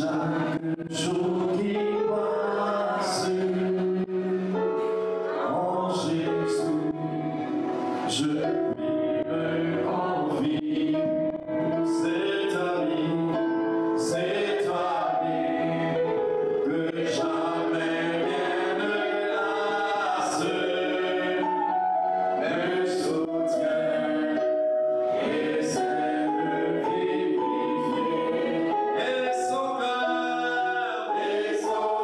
chaque jour qui passe, en Jésus, je puis me confier. C'est ta vie, que jamais rien ne lasse, me soutient et sait me vivifier. Et son cœur, et son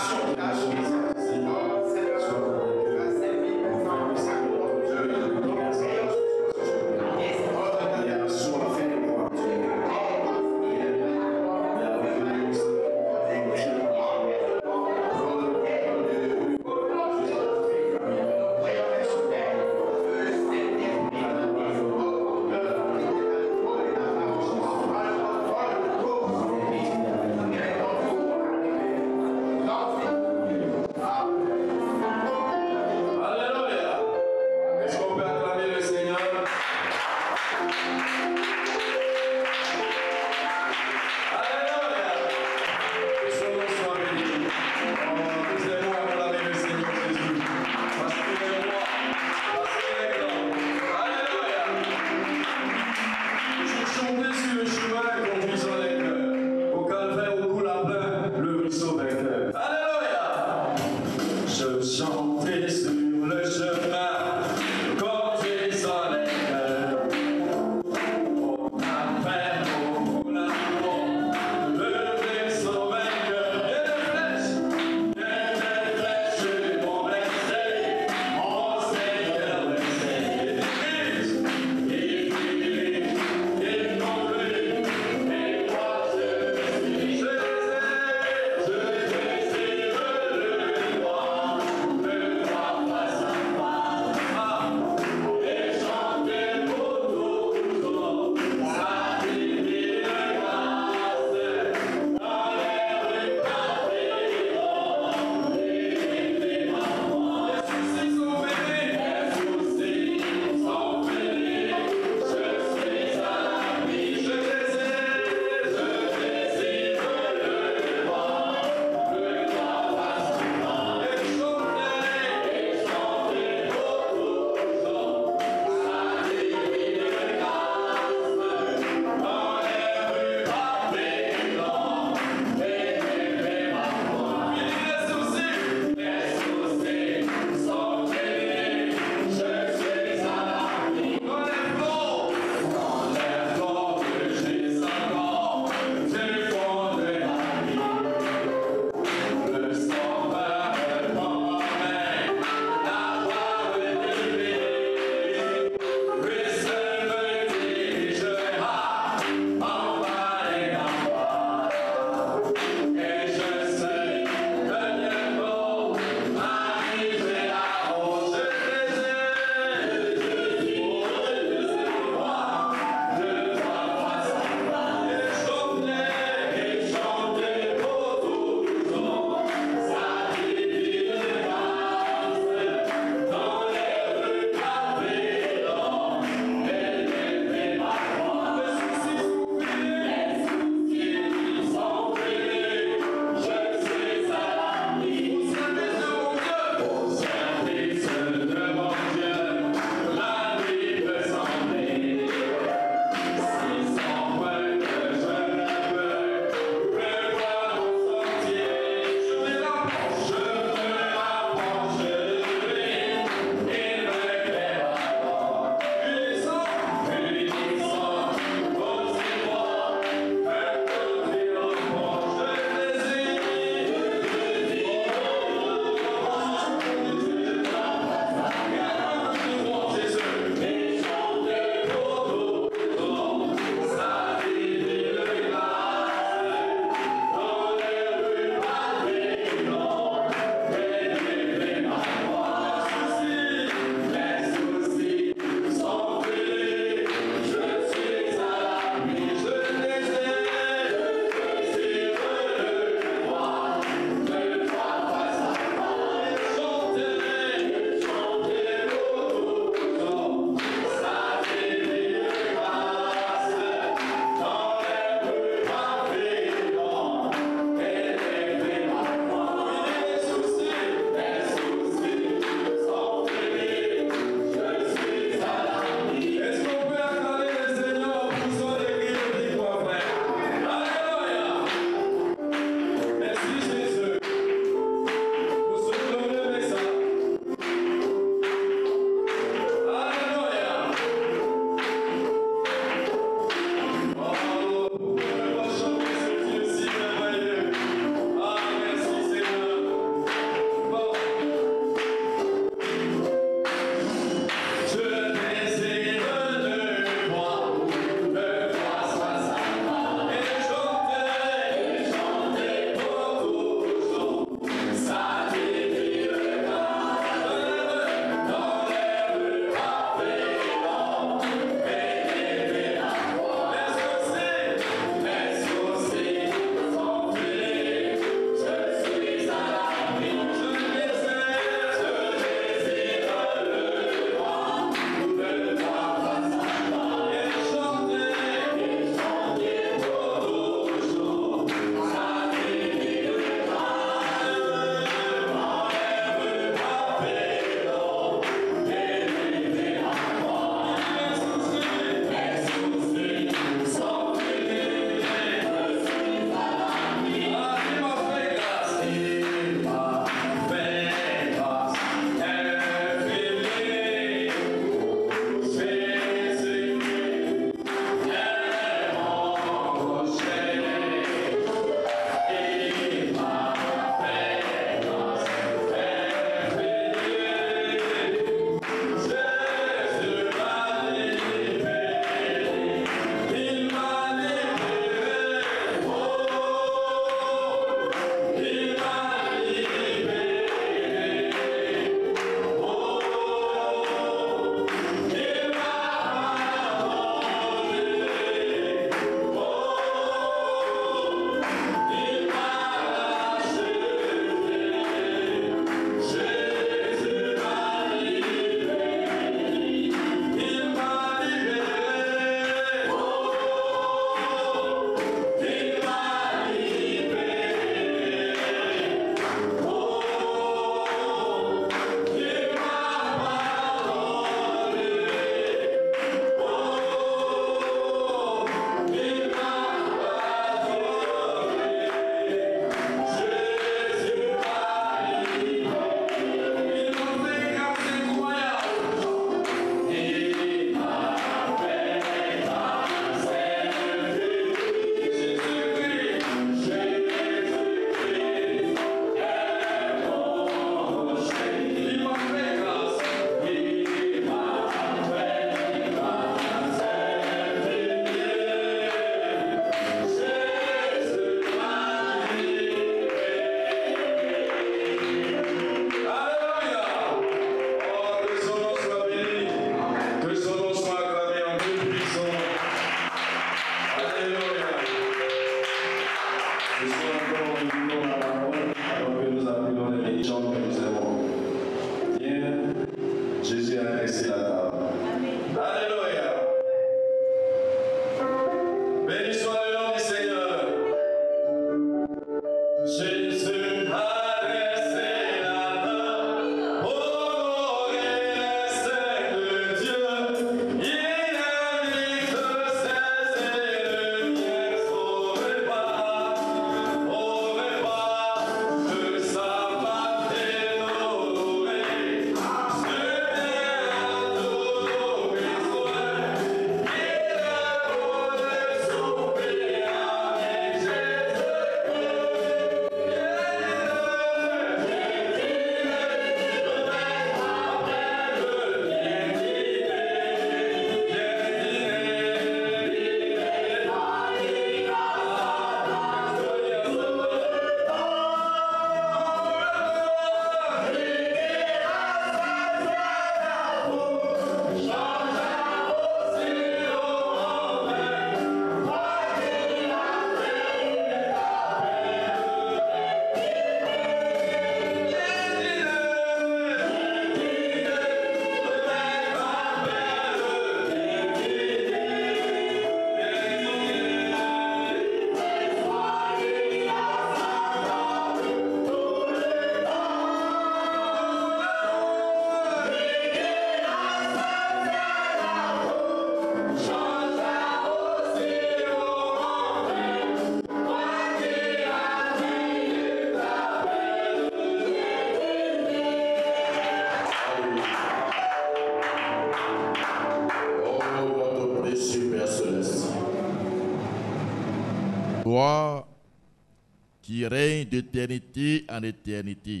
gloire qui règne d'éternité en éternité.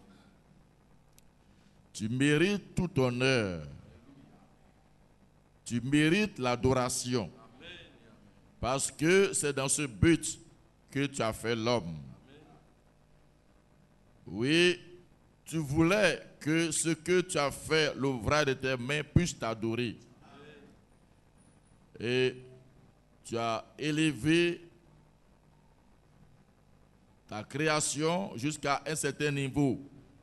Tu mérites tout honneur. Tu mérites l'adoration. Parce que c'est dans ce but que tu as fait l'homme. Oui, tu voulais que ce que tu as fait, l'ouvrage de tes mains, puisse t'adorer. Et tu as élevé ta création jusqu'à un certain niveau.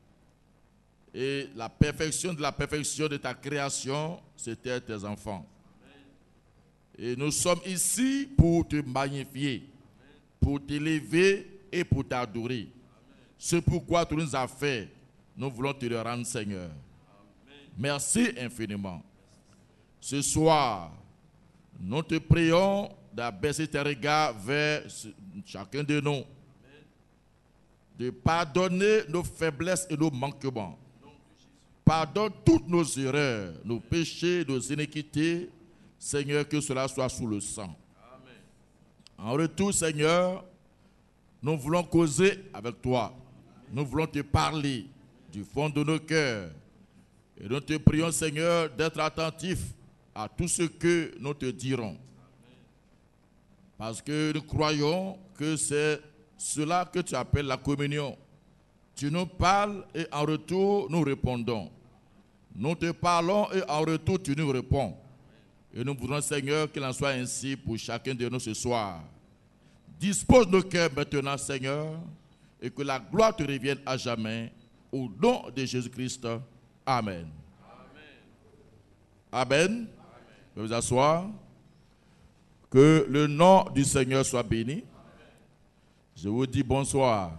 Et la perfection de ta création, c'était tes enfants. Et nous sommes ici pour te magnifier, pour t'élever et pour t'adorer. C'est pourquoi tu nous as fait. Nous voulons te le rendre, Seigneur. Merci infiniment. Ce soir, nous te prions d'abaisser tes regards vers chacun de nous, de pardonner nos faiblesses et nos manquements. Pardonne toutes nos erreurs, nos péchés, nos iniquités, Seigneur, que cela soit sous le sang. Amen. En retour, Seigneur, nous voulons causer avec toi. Nous voulons te parler du fond de nos cœurs. Et nous te prions, Seigneur, d'être attentif à tout ce que nous te dirons. Parce que nous croyons que c'est cela que tu appelles la communion. Tu nous parles et en retour, nous répondons. Nous te parlons et en retour, tu nous réponds. Et nous voudrons, Seigneur, qu'il en soit ainsi pour chacun de nous ce soir. Dispose nos cœurs maintenant, Seigneur, et que la gloire te revienne à jamais. Au nom de Jésus-Christ. Amen. Amen. Amen. Je vais vous asseoir. Que le nom du Seigneur soit béni. Je vous dis bonsoir.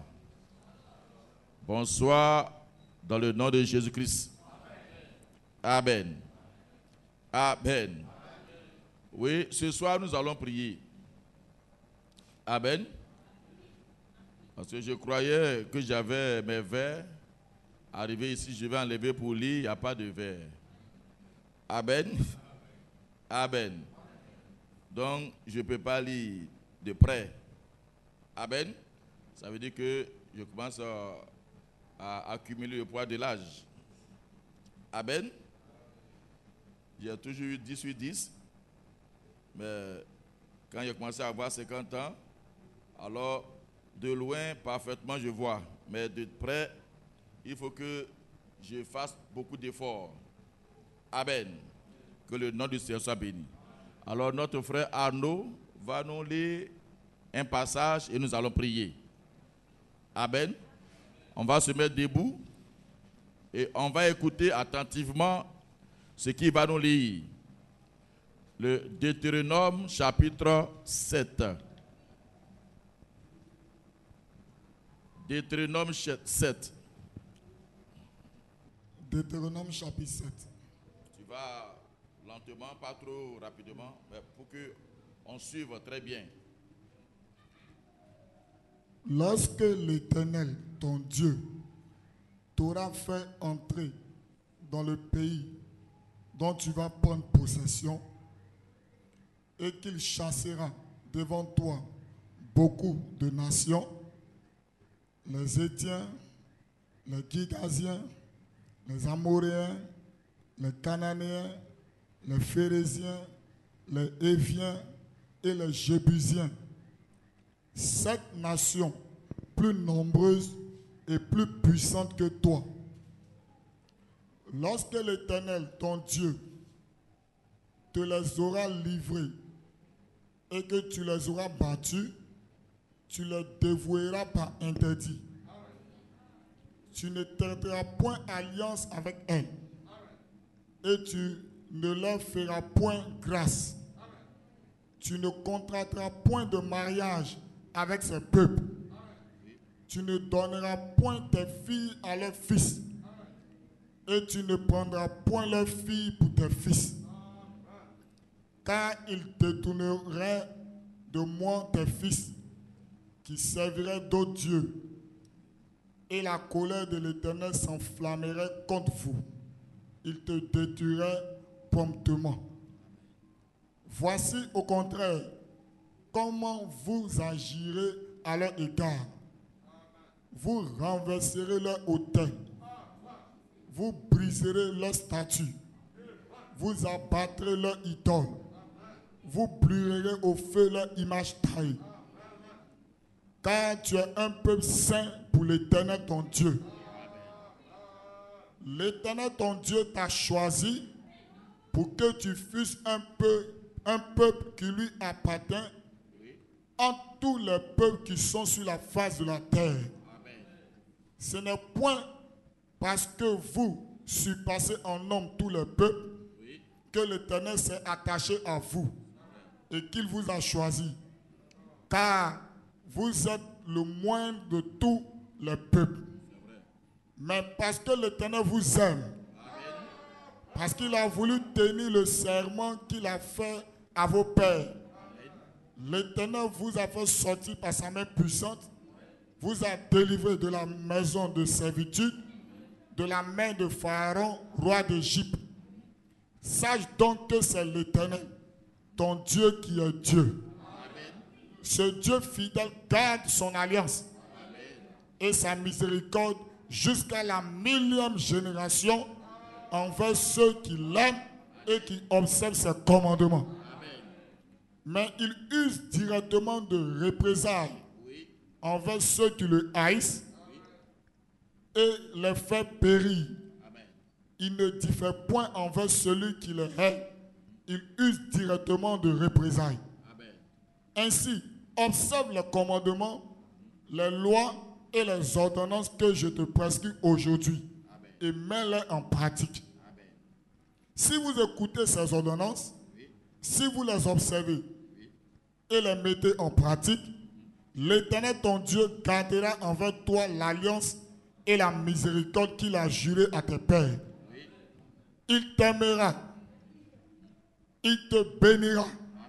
Bonsoir dans le nom de Jésus-Christ. Amen. Amen. Oui, ce soir nous allons prier. Amen. Parce que je croyais que j'avais mes verres. Arrivé ici, je vais enlever pour lire, il n'y a pas de verre. Amen. Amen. Donc, je ne peux pas lire de près. Amen. Ça veut dire que je commence à accumuler le poids de l'âge. Amen. J'ai toujours eu 10/10. Mais quand j'ai commencé à avoir 50 ans, alors de loin, parfaitement, je vois. Mais de près, il faut que je fasse beaucoup d'efforts. Amen. Que le nom du Seigneur soit béni. Alors notre frère Arnaud va nous lire un passage et nous allons prier. Amen. On va se mettre debout et on va écouter attentivement ce qu'il va nous lire. Le Deutéronome chapitre 7. Deutéronome 7. Deutéronome chapitre 7. Tu vas lentement, pas trop rapidement, mais pour qu'on suive très bien. Lorsque l'Éternel, ton Dieu, t'aura fait entrer dans le pays dont tu vas prendre possession et qu'il chassera devant toi beaucoup de nations, les Hétiens, les Girgasiens, les Amoréens, les Cananéens, les Phérésiens, les Héviens et les Jébusiens. 7 nations plus nombreuses et plus puissantes que toi. Lorsque l'Éternel, ton Dieu, te les aura livrés et que tu les auras battus, tu les dévoueras par interdit. Tu ne traiteras point alliance avec elles et tu ne leur feras point grâce. Tu ne contracteras point de mariage avec ces peuples. Tu ne donneras point tes filles à leurs fils et tu ne prendras point leurs filles pour tes fils. Car ils détourneraient de moi tes fils qui serviraient d'autres dieux et la colère de l'Éternel s'enflammerait contre vous. Il te détruirait promptement. Voici au contraire, comment vous agirez à leur égard. Vous renverserez leur autel. Vous briserez leur statue. Vous abattrez leur idole. Vous brûlerez au feu leur image taillée. Car tu es un peuple saint pour l'Éternel ton Dieu. L'Éternel ton Dieu t'a choisi pour que tu fusses un peuple qui lui appartient entre tous les peuples qui sont sur la face de la terre. Ce n'est point parce que vous surpassez en nombre tous les peuples que l'Éternel s'est attaché à vous et qu'il vous a choisi. Car vous êtes le moindre de tous les peuples. Mais parce que l'Éternel vous aime, parce qu'il a voulu tenir le serment qu'il a fait à vos pères, l'Éternel vous a fait sortir par sa main puissante, vous a délivré de la maison de servitude, de la main de Pharaon, roi d'Égypte. Sache donc que c'est l'Éternel, ton Dieu qui est Dieu. Ce Dieu fidèle garde son alliance et sa miséricorde jusqu'à la 1000e génération envers ceux qui l'aiment et qui observent ses commandements. Mais il use directement de représailles envers ceux qui le haïssent et les fait périr. Il ne diffère point envers celui qui le hait. Il use directement de représailles. Ainsi, observe les commandements, les lois et les ordonnances que je te prescris aujourd'hui et mets-les en pratique. Si vous écoutez ces ordonnances, si vous les observez et les mettez en pratique, l'Éternel ton Dieu gardera envers toi l'alliance et la miséricorde qu'il a juré à tes pères. Il t'aimera, il te bénira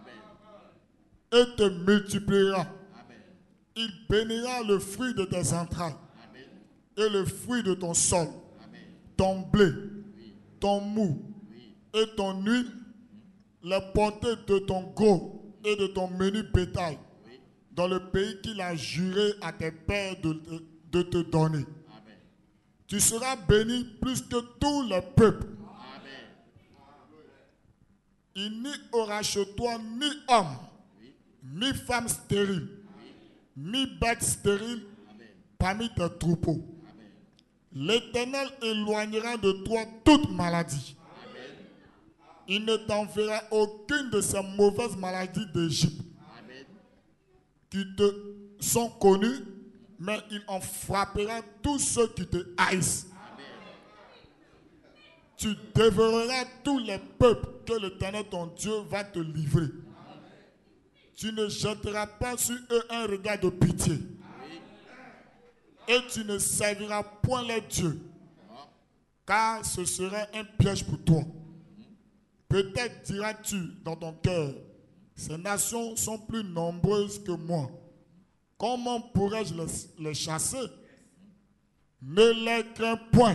et te multipliera. Il bénira le fruit de tes entrailles et le fruit de ton sol, ton blé, ton mou et ton huile, les portées de ton gros et de ton menu bétail dans le pays qu'il a juré à tes pères de te donner. Tu seras béni plus que tous les peuples. Il n'y aura chez toi ni homme, ni femme stérile, ni bête stérile parmi tes troupeaux. L'Éternel éloignera de toi toute maladie. Il ne t'enverra aucune de ces mauvaises maladies d'Égypte qui te sont connues, mais il en frappera tous ceux qui te haïssent. Tu dévoreras tous les peuples que l'Éternel ton Dieu va te livrer. Tu ne jetteras pas sur eux un regard de pitié. Et tu ne serviras point les dieux, car ce serait un piège pour toi. Peut-être diras-tu dans ton cœur, ces nations sont plus nombreuses que moi. Comment pourrais-je les chasser? Ne les crains point.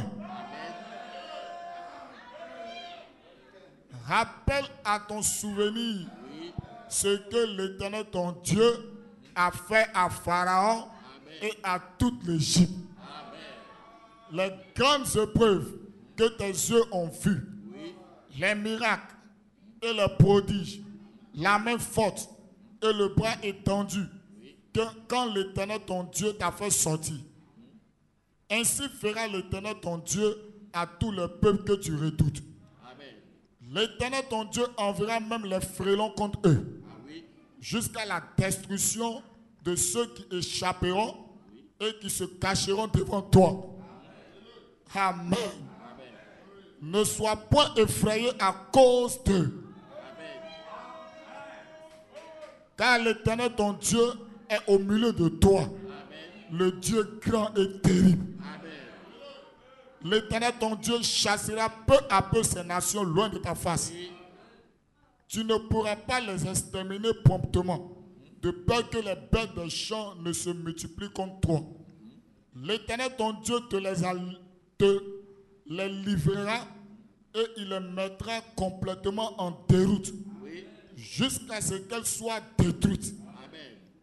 Rappelle à ton souvenir ce que l'Éternel ton Dieu a fait à Pharaon et à toute l'Égypte. Les grandes épreuves que tes yeux ont vues, les miracles et les prodiges, la main forte et le bras étendu, que quand l'Éternel ton Dieu t'a fait sortir. Ainsi fera l'Éternel ton Dieu à tous les peuples que tu redoutes. L'Éternel ton Dieu enverra même les frélons contre eux, jusqu'à la destruction de ceux qui échapperont et qui se cacheront devant toi. Amen. Ne sois point effrayé à cause d'eux. Car l'Éternel ton Dieu est au milieu de toi. Le Dieu grand et terrible. L'Éternel ton Dieu chassera peu à peu ces nations loin de ta face. Tu ne pourras pas les exterminer promptement, de peur que les bêtes des champs ne se multiplient contre toi. L'Éternel ton Dieu te les livrera et il les mettra complètement en déroute jusqu'à ce qu'elles soient détruites.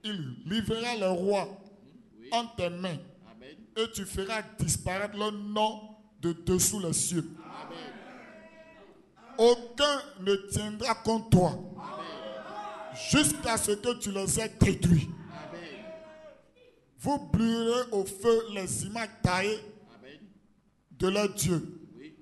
il livrera le roi en tes mains Amen. et tu feras disparaître leur nom de dessous les cieux. Amen. Aucun ne tiendra contre toi Amen. jusqu'à ce que tu les aies détruits. Amen. Vous brûlerez au feu les images taillées Amen. de leur Dieu. Oui.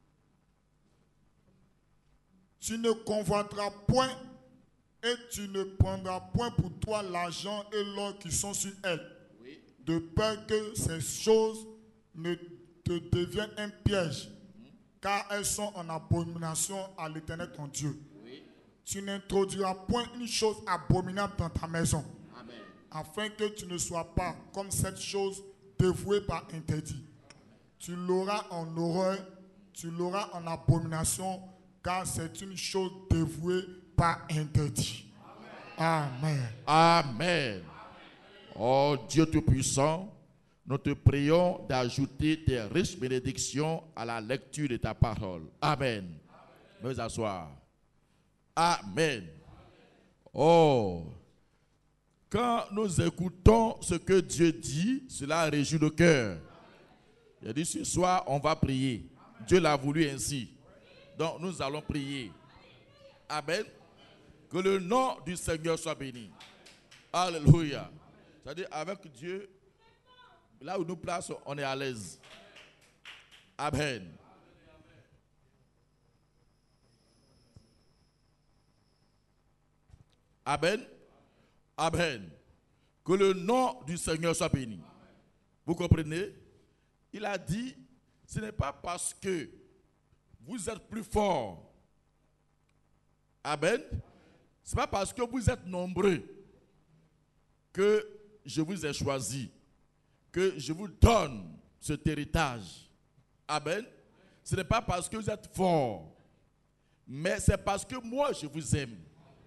Tu ne convoiteras point et tu ne prendras point pour toi l'argent et l'or qui sont sur elles, Oui. de peur que ces choses ne te deviennent un piège, car elles sont en abomination à l'Éternel ton Dieu. Oui. Tu n'introduiras point une chose abominable dans ta maison, Amen. afin que tu ne sois pas comme cette chose dévouée par interdit. Tu l'auras en horreur, tu l'auras en abomination, car c'est une chose dévouée par interdit. Amen. Amen. Oh Dieu Tout-Puissant, nous te prions d'ajouter tes riches bénédictions à la lecture de ta parole. Amen. Nous asseoir. Amen. Oh, quand nous écoutons ce que Dieu dit, cela réjouit le cœur. Il a dit ce soir, on va prier. Dieu l'a voulu ainsi. Donc nous allons prier. Amen. Que le nom du Seigneur soit béni. Alléluia. C'est-à-dire avec Dieu, là où nous plaçons, on est à l'aise. Amen. Amen. Amen. Que le nom du Seigneur soit béni. Vous comprenez? Il a dit, ce n'est pas parce que vous êtes plus fort. Amen. Ce n'est pas parce que vous êtes nombreux que je vous ai choisi, que je vous donne cet héritage. Amen. Ce n'est pas parce que vous êtes fort, mais c'est parce que moi je vous aime.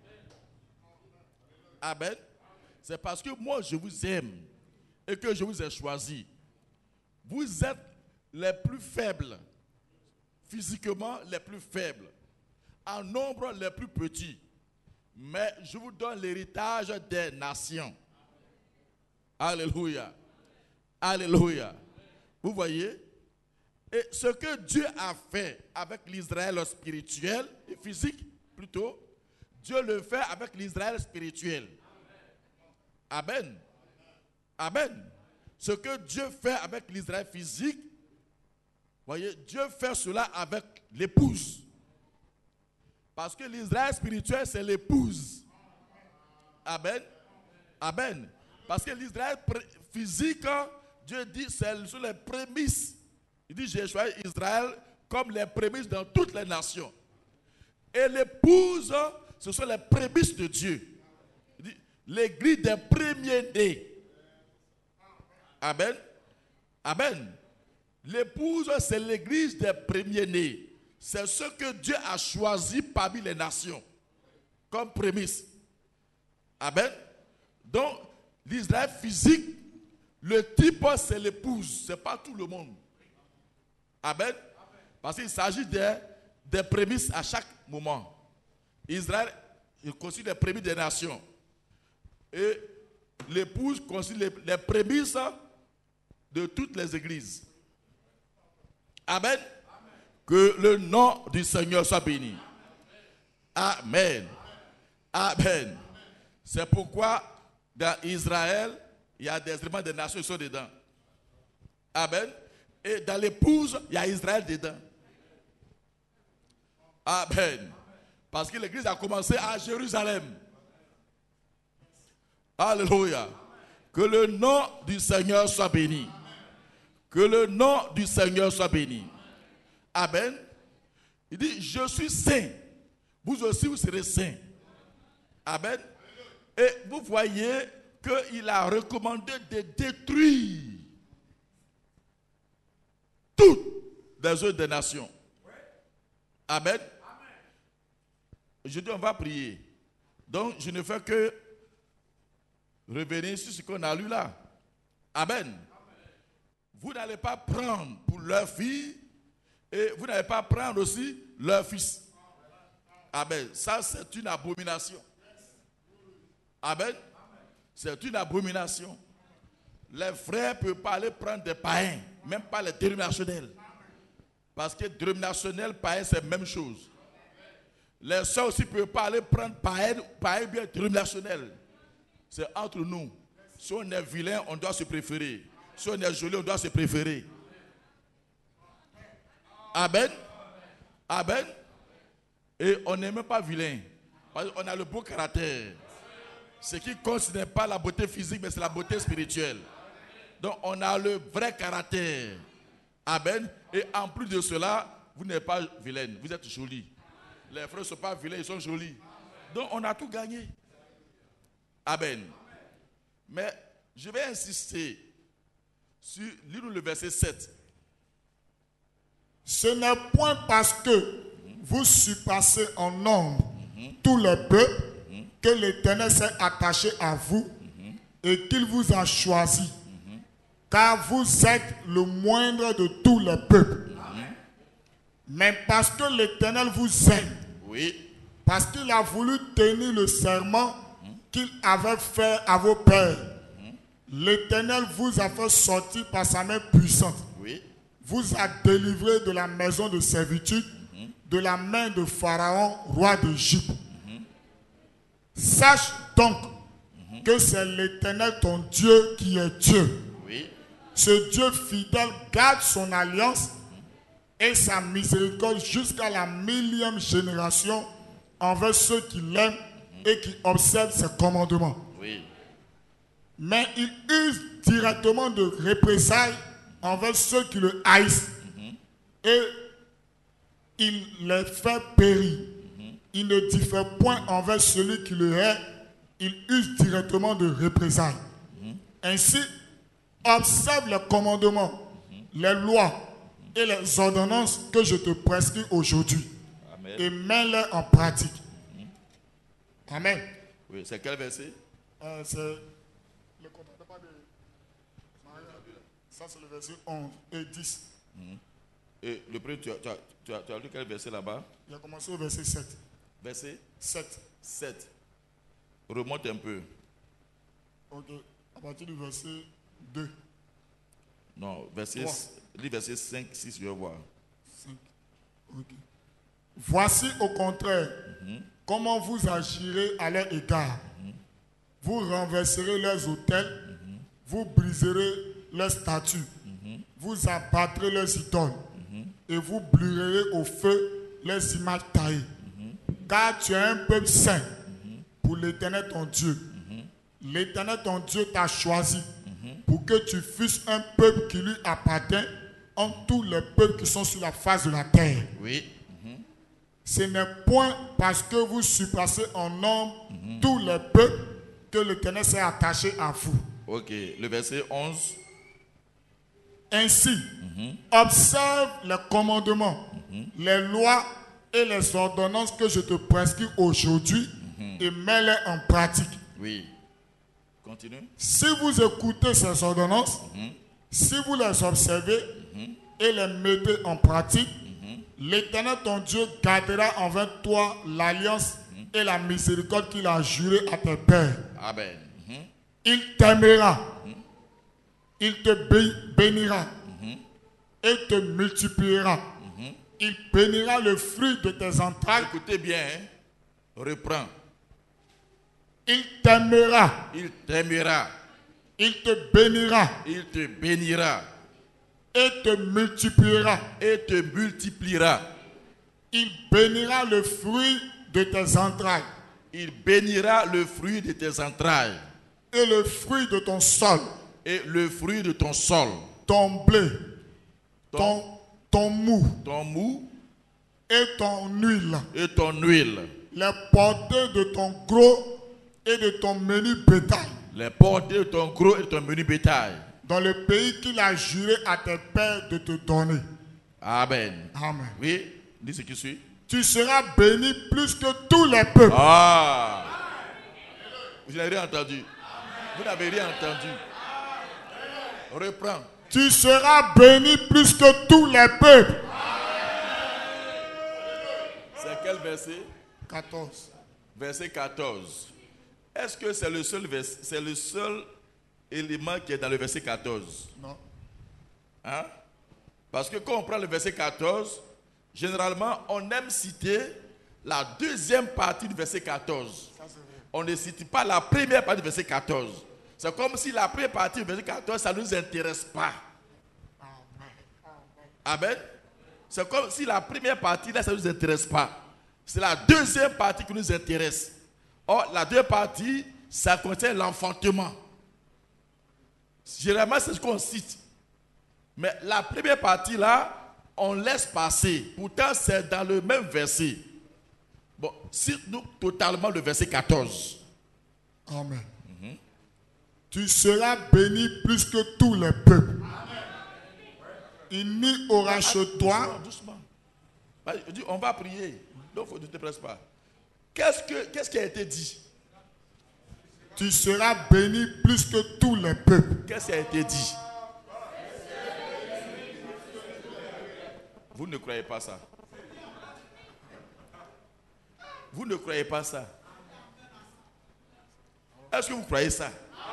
Amen. C'est parce que moi je vous aime et que je vous ai choisi. Vous êtes les plus faibles, physiquement les plus faibles, en nombre les plus petits, mais je vous donne l'héritage des nations. Alléluia. Alléluia. Vous voyez? Et ce que Dieu a fait avec l'Israël spirituel et physique, plutôt, Dieu le fait avec l'Israël spirituel. Amen. Amen. Ce que Dieu fait avec l'Israël physique, voyez, Dieu fait cela avec l'épouse. Parce que l'Israël spirituel, c'est l'épouse. Amen. Amen. Parce que l'Israël physique, Dieu dit, c'est sur les prémices. Il dit, j'ai choisi Israël comme les prémices dans toutes les nations. Et l'épouse, ce sont les prémices de Dieu. Il dit, l'église des premiers-nés. Amen. Amen. L'épouse, c'est l'église des premiers-nés. C'est ce que Dieu a choisi parmi les nations comme prémisse. Amen. Donc, l'Israël physique, le type, c'est l'épouse. Ce n'est pas tout le monde. Amen. Parce qu'il s'agit des prémices à chaque moment. Israël, il considère les prémices des nations. Et l'épouse considère les prémices de toutes les églises. Amen. Que le nom du Seigneur soit béni. Amen. Amen. C'est pourquoi dans Israël, il y a des éléments des nations qui sont dedans. Amen. Et dans l'épouse, il y a Israël dedans. Amen. Parce que l'église a commencé à Jérusalem. Alléluia. Que le nom du Seigneur soit béni. Que le nom du Seigneur soit béni. Amen. Il dit, je suis saint. Vous aussi, vous serez saints. Amen. Et vous voyez qu'il a recommandé de détruire toutes les œuvres des nations. Amen. Aujourd'hui, on va prier. Donc, je ne fais que revenir sur ce qu'on a lu là. Amen. Vous n'allez pas prendre pour leur fille et vous n'allez pas prendre aussi leur fils. Amen. Ça, c'est une abomination. Amen. C'est une abomination. Les frères ne peuvent pas aller prendre des païens, même pas les dénominationnels. Parce que dénominationnel, païen, c'est la même chose. Les soeurs aussi ne peuvent pas aller prendre païen bien dénominationnel. C'est entre nous. Si on est vilain, on doit se préférer. Si on est joli, on doit se préférer. Amen. Amen. Et on n'est même pas vilain. Parce qu'on a le beau caractère. Ce qui compte, ce n'est pas la beauté physique, mais c'est la beauté spirituelle. Donc on a le vrai caractère. Amen. Et en plus de cela, vous n'êtes pas vilaine, vous êtes jolie. Les frères ne sont pas vilains, ils sont jolis. Donc on a tout gagné. Amen. Mais je vais insister sur, lis-nous le verset 7. Ce n'est point parce que vous surpassez en nombre tous les peuples que l'Éternel s'est attaché à vous et qu'il vous a choisi. Car vous êtes le moindre de tous les peuples. Mais parce que l'Éternel vous aime, Oui. parce qu'il a voulu tenir le serment qu'il avait fait à vos pères, l'Éternel vous a fait sortir par sa main puissante. Oui. Vous a délivré de la maison de servitude, de la main de Pharaon, roi d'Égypte. Sache donc que c'est l'Éternel ton Dieu qui est Dieu. Oui. Ce Dieu fidèle garde son alliance et sa miséricorde jusqu'à la 1000e génération envers ceux qui l'aiment et qui observent ses commandements. Oui. Mais il use directement de représailles envers ceux qui le haïssent et il les fait périr. Il ne diffère point envers celui qui le hait, il use directement de représailles. Ainsi, observe les commandements, les lois et les ordonnances que je te prescris aujourd'hui. Amen. Et mets-les en pratique. Amen. Oui, c'est quel verset? C'est le comportement de Maria. Ça, c'est le verset 11 et 10. Et le premier, tu as lu quel verset là-bas? Il a commencé au verset 7. Verset 7. 7. Remonte un peu. Ok. À partir du verset 2. Non, verset, lis verset 5, 6, je vais voir. 5. Ok. Voici au contraire comment vous agirez à leur égard. Vous renverserez leurs autels, vous briserez leurs statues, vous abattrez leurs idoles et vous brûlerez au feu leurs images taillées. Car tu es un peuple saint pour l'Éternel ton Dieu. L'Éternel ton Dieu t'a choisi pour que tu fusses un peuple qui lui appartient entre tous les peuples qui sont sur la face de la terre. Oui. Ce n'est point parce que vous surpassez en nombre tous les peuples que l'Éternel s'est attaché à vous. Ok, le verset 11. Ainsi, observe les commandements, les lois et les ordonnances que je te prescris aujourd'hui et mets-les en pratique. Oui. Continue. Si vous écoutez ces ordonnances, si vous les observez et les mettez en pratique, l'Éternel ton Dieu gardera envers toi l'alliance et la miséricorde qu'il a juré à tes pères. Amen. Il t'aimera, il te bénira et te multipliera. Il bénira le fruit de tes entrailles. Écoutez bien, hein? Reprends. Il t'aimera, Il t'aimera. il te bénira Il te bénira. et te multipliera. Et te multipliera. Il bénira le fruit de tes entrailles Il bénira le fruit de tes entrailles. et le fruit de ton sol, Et le fruit de ton sol. ton blé, ton mou Ton mou et ton huile, et ton huile. les portées de ton gros et de ton menu bétail, Les portées de ton gros et de ton menu bétail. dans le pays qu'il a juré à tes pères de te donner. Amen. Amen. Oui, dis ce qui suit. Tu seras béni plus que tous les peuples. Ah! Vous n'avez rien entendu. Vous n'avez rien entendu. Reprends. Tu seras béni plus que tous les peuples. C'est quel verset? 14. Verset 14. Est-ce que c'est le seul élément qui est dans le verset 14? Non. Hein? Parce que quand on prend le verset 14, généralement, on aime citer la deuxième partie du verset 14. On ne cite pas la première partie du verset 14. C'est comme si la première partie du verset 14, ça ne nous intéresse pas. Amen. C'est comme si la première partie, là, ça ne nous intéresse pas. C'est la deuxième partie qui nous intéresse. Or, la deuxième partie, ça contient l'enfantement. Généralement, c'est ce qu'on cite. Mais la première partie, là, on laisse passer. Pourtant, c'est dans le même verset. Bon, cite-nous totalement le verset 14. Amen. Tu seras béni plus que tous les peuples. Il n'y aura chez toi. Doucement. Je dis, on va prier. Donc, ne te presse pas. Qu'est-ce qui a été dit? Tu seras béni plus que tous les peuples. Qu'est-ce qui a été dit? Vous ne croyez pas ça? Vous ne croyez pas ça? Est-ce que vous croyez ça?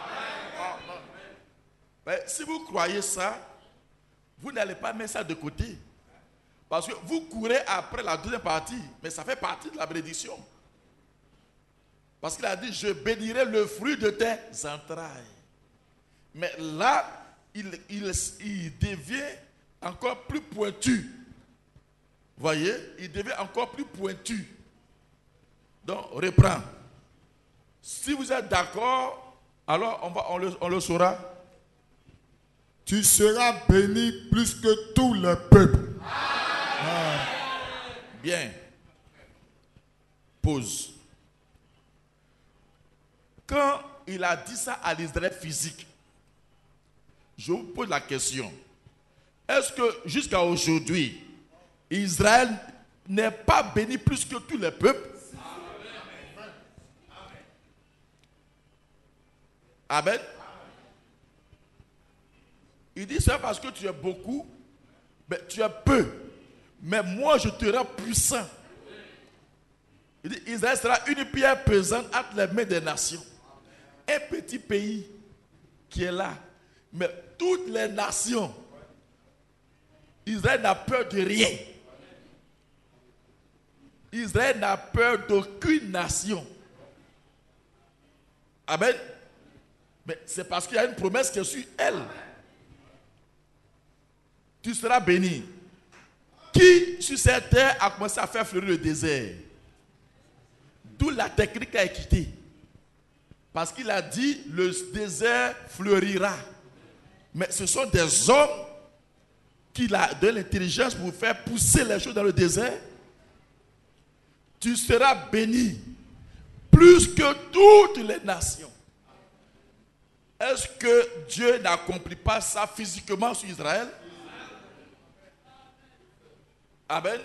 Mais si vous croyez ça, vous n'allez pas mettre ça de côté. Parce que vous courez après la deuxième partie, mais ça fait partie de la bénédiction. Parce qu'il a dit, je bénirai le fruit de tes entrailles. Mais là, il devient encore plus pointu. Vous voyez, il devient encore plus pointu. Donc, reprends. Si vous êtes d'accord, alors on le saura. Tu seras béni plus que tous les peuples. Bien. Pause. Quand il a dit ça à l'Israël physique, je vous pose la question. Est-ce que jusqu'à aujourd'hui, Israël n'est pas béni plus que tous les peuples? Amen. Il dit ça parce que tu es beaucoup, mais tu es peu. Mais moi, je te rends puissant. Il dit, Israël sera une pierre pesante entre les mains des nations. Un petit pays qui est là. Mais toutes les nations, Israël n'a peur de rien. Israël n'a peur d'aucune nation. Amen. Mais c'est parce qu'il y a une promesse qui est sur elle. Tu seras béni. Qui sur cette terre a commencé à faire fleurir le désert? D'où la technique a quitté. Parce qu'il a dit, le désert fleurira. Mais ce sont des hommes qui ont de l'intelligence pour faire pousser les choses dans le désert. Tu seras béni plus que toutes les nations. Est-ce que Dieu n'accomplit pas ça physiquement sur Israël? Amen.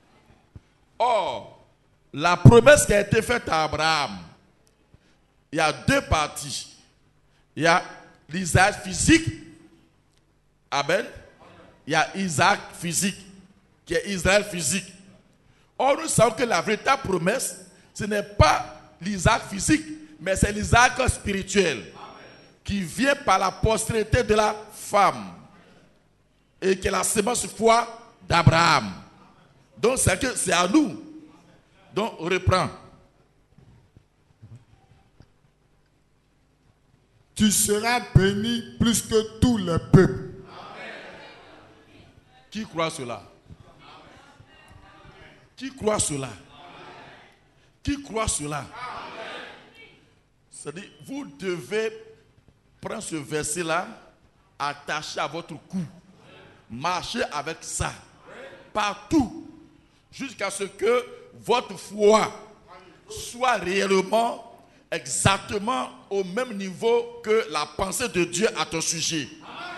Or, la promesse qui a été faite à Abraham, il y a deux parties. Il y a l'Isaac physique. Amen. Il y a Isaac physique, qui est Israël physique. Or, nous savons que la véritable promesse, ce n'est pas l'Isaac physique, mais c'est l'Isaac spirituel, qui vient par la postérité de la femme, et qui est la sémence foi d'Abraham. Donc, c'est à nous. Donc, on reprend. Tu seras béni plus que tous les peuples. Qui croit cela? Qui croit cela? Qui croit cela? C'est-à-dire, vous devez prendre ce verset-là, attacher à votre cou. Marchez avec ça. Partout. Jusqu'à ce que votre foi soit réellement, exactement au même niveau que la pensée de Dieu à ton sujet.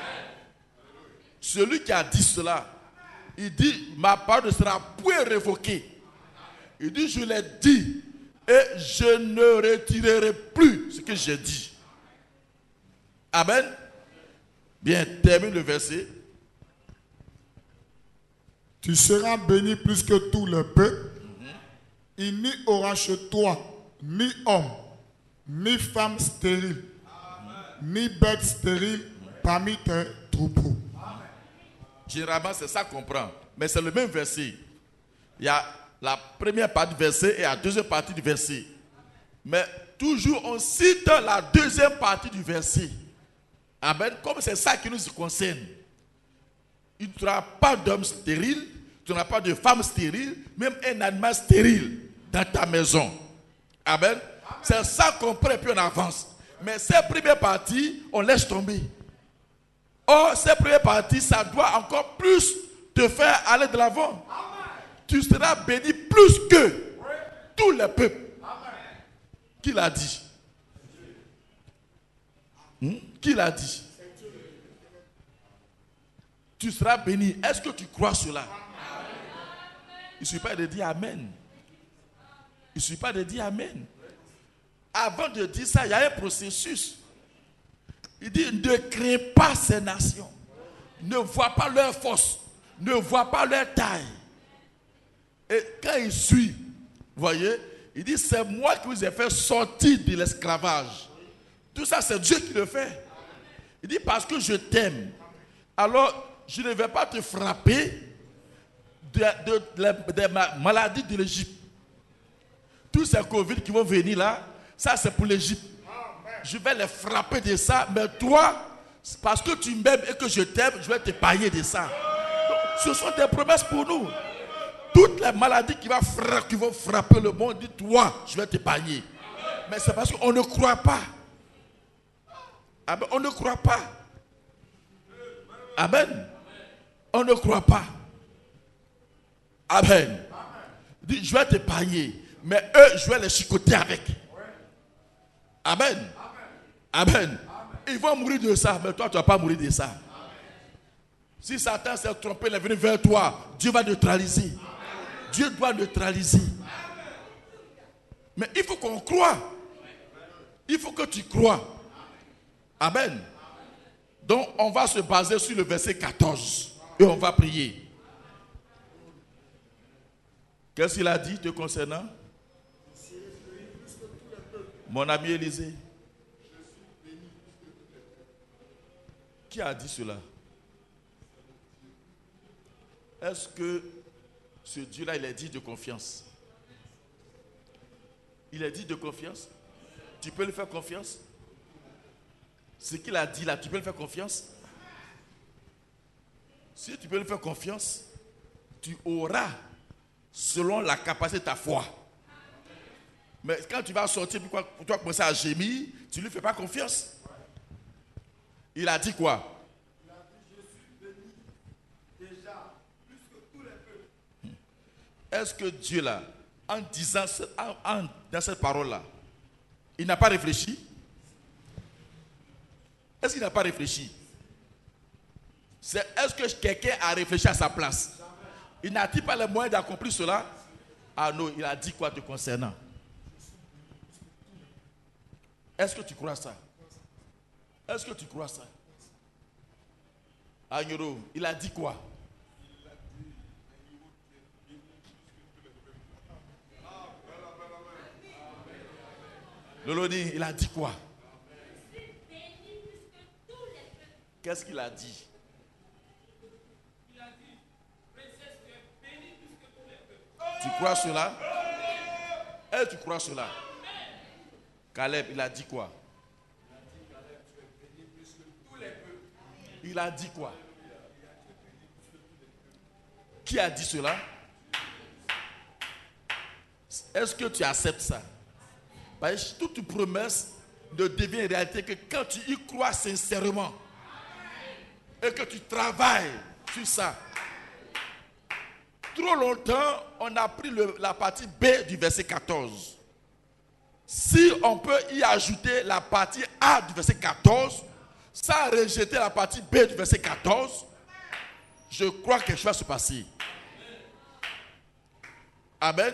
Celui qui a dit cela, il dit, ma parole ne sera point révoquée. Il dit, je l'ai dit et je ne retirerai plus ce que j'ai dit. Amen. Bien, termine le verset. Tu seras béni plus que tous les peuples. Il n'y aura chez toi ni homme, ni femme stérile, ni bête stérile parmi tes troupeaux. Généralement, c'est ça qu'on prend. Mais c'est le même verset. Il y a la première partie du verset et la deuxième partie du verset. Mais toujours, on cite la deuxième partie du verset. Amen. Comme c'est ça qui nous concerne. Il n'y aura pas d'homme stérile, tu n'auras pas de femme stérile, même un animal stérile dans ta maison. Amen. C'est ça qu'on prend et puis on avance. Mais cette première partie, on laisse tomber. Or, cette première partie, ça doit encore plus te faire aller de l'avant. Tu seras béni plus que tous les peuples. Qui l'a dit? Qui l'a dit? Tu seras béni. Est-ce que tu crois cela? Il ne suffit pas de dire Amen. Il ne suffit pas de dire Amen. Avant de dire ça, il y a un processus. Il dit, ne crains pas ces nations. Ne vois pas leur force. Ne vois pas leur taille. Et quand il suit, vous voyez, il dit, c'est moi qui vous ai fait sortir de l'esclavage. Tout ça, c'est Dieu qui le fait. Il dit, parce que je t'aime. Alors, je ne vais pas te frapper des maladies de l'Égypte. Tous ces Covid qui vont venir là, ça c'est pour l'Égypte. Je vais les frapper de ça, mais toi, parce que tu m'aimes et que je t'aime, je vais te pailler de ça. Donc, ce sont des promesses pour nous. Toutes les maladies qui vont frapper le monde, dis toi, je vais te pailler. Mais c'est parce qu'on ne croit pas. Amen. On ne croit pas. Amen. On ne croit pas. Amen. Dis, je vais te pailler. Mais eux, je vais les chicoter avec. Amen. Amen. Ils vont mourir de ça, mais toi, tu ne vas pas mourir de ça. Si Satan s'est trompé, il est venu vers toi, Dieu va neutraliser. Dieu doit neutraliser. Mais il faut qu'on croie. Il faut que tu crois. Amen. Donc, on va se baser sur le verset 14. Et on va prier. Qu'est-ce qu'il a dit te concernant? Mon ami Élisée. Qui a dit cela? Est-ce que ce Dieu-là, il est dit de confiance? Il est dit de confiance? Tu peux lui faire confiance? Ce qu'il a dit là, tu peux lui faire confiance? Si tu peux lui faire confiance, tu auras selon la capacité de ta foi. Mais quand tu vas sortir, pour toi commencer à gémir, tu ne lui fais pas confiance. Il a dit quoi? Il a dit, je suis béni déjà, plus que tous les peuples. Est-ce que Dieu là, en disant, dans cette parole-là, il n'a pas réfléchi? Est-ce qu'il n'a pas réfléchi? Est-ce que quelqu'un a réfléchi à sa place? Il n'a-t-il pas les moyens d'accomplir cela? Ah non, il a dit quoi te concernant? Est-ce que tu crois ça? Est-ce que tu crois ça? Agnoro, il a dit quoi? Loloni, il a dit quoi? Qu'est-ce qu'il a dit? Tu crois cela? Est-ce que tu crois cela? Caleb, il a dit quoi? Il a dit quoi? Qui a dit cela? Est-ce que tu acceptes ça? Parce que toute promesse ne devient une réalité que quand tu y crois sincèrement et que tu travailles sur ça. Trop longtemps, on a pris la partie B du verset 14. Si on peut y ajouter la partie A du verset 14, sans rejeter la partie B du verset 14, je crois que quelque chose va se passer. Amen.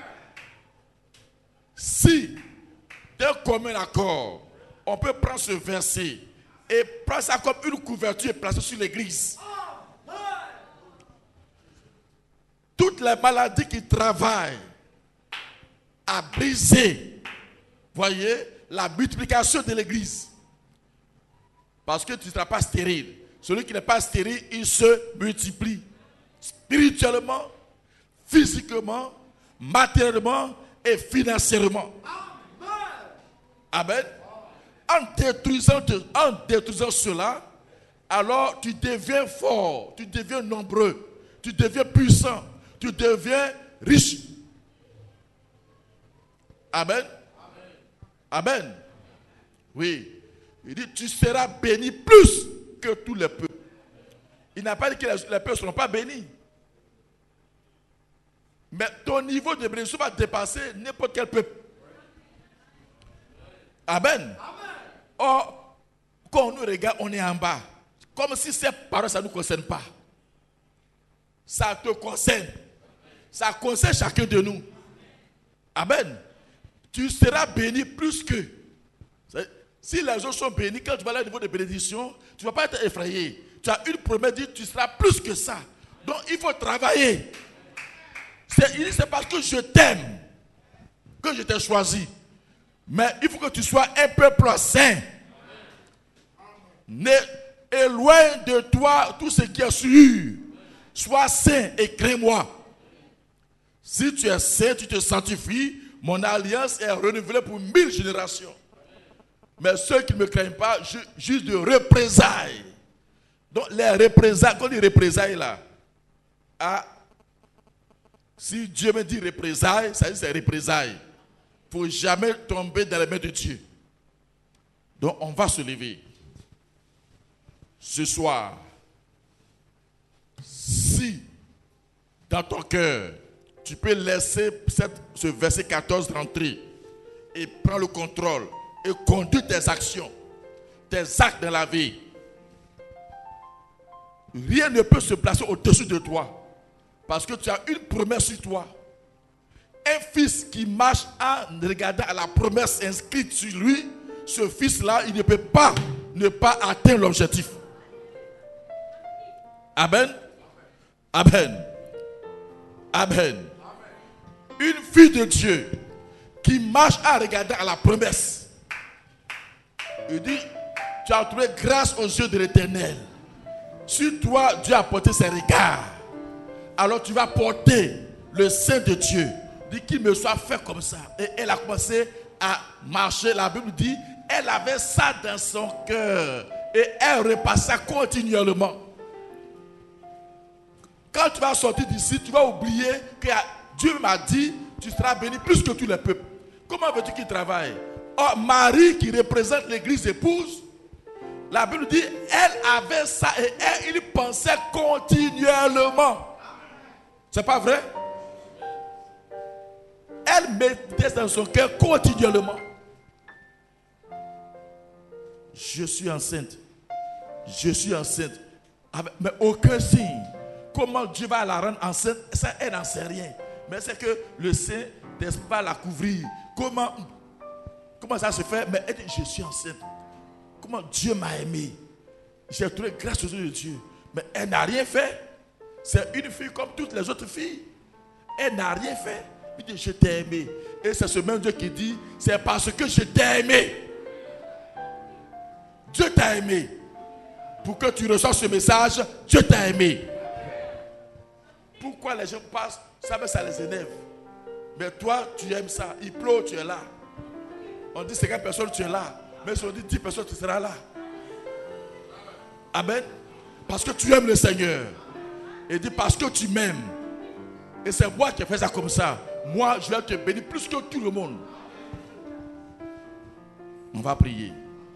Si, d'un commun accord, on peut prendre ce verset et prendre ça comme une couverture et placer sur l'église. Toutes les maladies qui travaillent à briser, voyez, la multiplication de l'église. Parce que tu ne seras pas stérile. Celui qui n'est pas stérile, il se multiplie. Spirituellement, physiquement, matériellement et financièrement. Amen. En détruisant cela, alors tu deviens fort, tu deviens nombreux, tu deviens puissant, tu deviens riche. Amen. Amen. Oui. Il dit, tu seras béni plus que tous les peuples. Il n'a pas dit que les peuples ne seront pas bénis. Mais ton niveau de bénédiction va dépasser n'importe quel peuple. Amen. Or, quand on nous regarde, on est en bas. Comme si ces paroles, ça ne nous concerne pas. Ça te concerne. Ça concerne chacun de nous. Amen. Tu seras béni plus que. Si les autres sont bénis, quand tu vas aller au niveau de bénédiction, tu ne vas pas être effrayé. Tu as une promesse, dit tu seras plus que ça. Donc il faut travailler. C'est parce que je t'aime que je t'ai choisi. Mais il faut que tu sois un peuple saint. Éloigne de toi tout ce qui est sûr. Sois saint et crée-moi. Si tu es saint, tu te sanctifies. Mon alliance est renouvelée pour 1000 générations. Mais ceux qui ne me craignent pas, juste de représailles. Donc les représailles, quand il représailles là, si Dieu me dit représailles, ça veut dire c'est représailles. Il ne faut jamais tomber dans les mains de Dieu. Donc on va se lever. Ce soir, si dans ton cœur, tu peux laisser ce verset 14 rentrer et prendre le contrôle et conduire tes actions, tes actes dans la vie. Rien ne peut se placer au-dessus de toi parce que tu as une promesse sur toi. Un fils qui marche en regardant à la promesse inscrite sur lui, ce fils-là, il ne peut pas ne pas atteindre l'objectif. Amen. Amen. Amen. Une fille de Dieu qui marche en regardant à la promesse. Il dit, tu as trouvé grâce aux yeux de l'Éternel. Sur toi, Dieu a porté ses regards. Alors tu vas porter le sein de Dieu. Dit qu'il me soit fait comme ça. Et elle a commencé à marcher. La Bible dit, elle avait ça dans son cœur. Et elle repassait continuellement. Quand tu vas sortir d'ici, tu vas oublier que Dieu m'a dit, tu seras béni plus que tous les peuples. Comment veux-tu qu'il travaille? Or, Marie qui représente l'église épouse, la Bible dit, elle avait ça et il pensait continuellement. C'est pas vrai? Elle mettait dans son cœur continuellement. Je suis enceinte. Je suis enceinte. Mais aucun signe. Comment Dieu va la rendre enceinte? Ça, elle n'en sait rien. Mais c'est que le Saint-Esprit va la couvrir. Comment ça se fait? Mais elle dit, je suis enceinte. Comment Dieu m'a aimé? J'ai trouvé grâce aux yeux de Dieu. Mais elle n'a rien fait. C'est une fille comme toutes les autres filles. Elle n'a rien fait. Il dit, je t'ai aimé. Et c'est ce même Dieu qui dit, c'est parce que je t'ai aimé. Dieu t'a aimé. Pour que tu reçoives ce message, Dieu t'a aimé. Pourquoi les gens passent, ça les énerve. Mais toi, tu aimes ça. Il pleut, tu es là. On dit 50 personnes, tu es là. Mais si on dit 10 personnes, tu seras là. Amen. Parce que tu aimes le Seigneur. Et dit parce que tu m'aimes. Et c'est moi qui ai fait ça comme ça. Moi, je vais te bénir plus que tout le monde. On va prier.